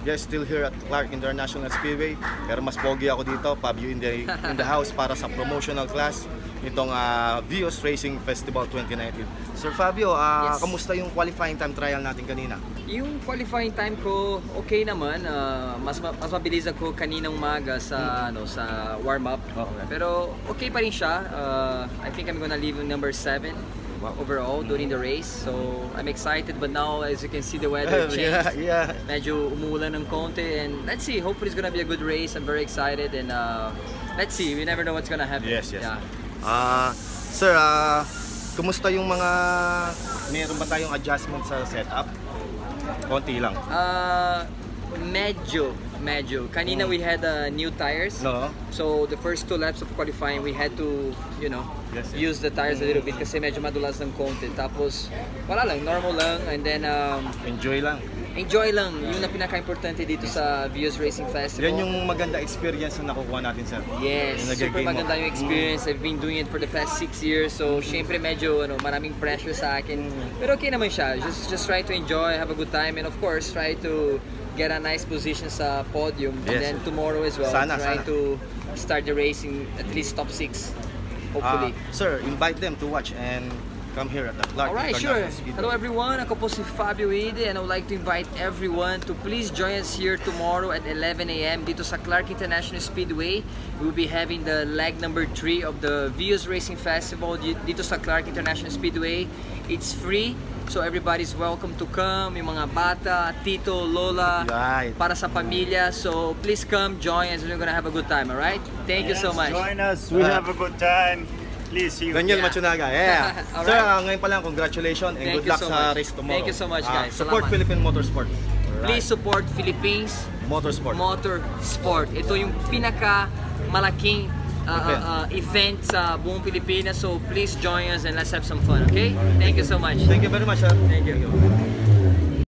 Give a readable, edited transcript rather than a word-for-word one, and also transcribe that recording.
Yes, still here at Clark International Speedway. Pero mas pogi ako dito, Fabio in the house para sa promotional class nitong Vios Racing Festival 2019. Sir Fabio, Yes. kamusta yung qualifying time trial natin kanina? Yung qualifying time ko okay naman, mas mabilis ako kaninang umaga sa sa warm up. Okay. Pero okay pa rin siya. I think I'm gonna leave number 7 overall during the race. So I'm excited, but now as you can see the weather changed. Yeah. Medyo umuulan ng konti, and let's see, hopefully it's gonna be a good race. I'm very excited, and let's see, we never know what's gonna happen. Yes. Yeah. Sir, kumusta yung mga, meron ba tayong adjustment sa setup? Konti lang. Medyo. Kanina we had new tires. No. So the first 2 laps of qualifying we had to, Yes. use the tires a little bit kasi medyo madulas ng konti. Tapos wala lang, normal lang, and then Enjoy lang. enjoy lang. Yun na pinaka-importante dito sa Vios Racing Festival. Yan yung maganda experience na nakukuha natin, sir. Yes, Yung super nagagain mo. maganda yung experience. I've been doing it for the past 6 years. So, syempre medyo maraming pressure sa akin. Pero okay naman siya. Just try to enjoy, have a good time, and of course, try to get a nice position sa podium. And Yes. then tomorrow as well, try to start the racing at least top 6, hopefully. Sir, invite them to watch and come here at the Clark Alright, International sure. Speedway. Hello everyone, ako po si Fabio Ide, and I would like to invite everyone to please join us here tomorrow at 11 a.m. dito sa Clark International Speedway. We will be having the leg number 3 of the Vios Racing Festival dito sa Clark International Speedway. It's free, so everybody's welcome to come. Yung mga bata, tito, lola, Right. para sa pamilya. So please come, join us, we're gonna have a good time, alright? Thank you so much. Join us. We have a good time. Please see you. Daniel Yeah. Matsunaga, yeah. Alright. Sir, ngayon pa lang, congratulations and Thank good you luck so sa much. race tomorrow. Thank you so much, guys. Support Salamat. Philippine Motorsport. Please support Philippines Motorsport. Motorsport. Ito yung pinaka malaking event sa buong Pilipinas. So please join us and let's have some fun, okay? Thank you so much. Thank you very much, sir. Thank you.